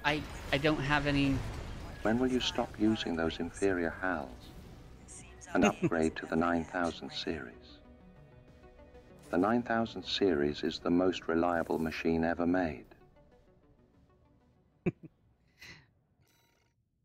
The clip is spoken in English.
I don't have any. When will you stop using those inferior HALs and upgrade to the 9000 series? The 9000 series is the most reliable machine ever made.